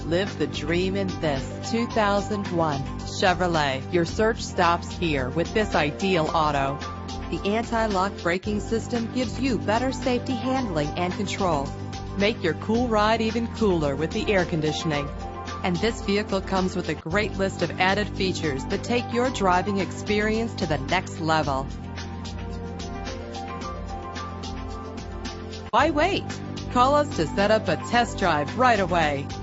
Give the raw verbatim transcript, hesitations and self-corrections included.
Live the dream in this two thousand one Chevrolet. Your search stops here with this ideal auto. The anti-lock braking system gives you better safety handling and control. Make your cool ride even cooler with the air conditioning. And this vehicle comes with a great list of added features that take your driving experience to the next level. Why wait? Call us to set up a test drive right away.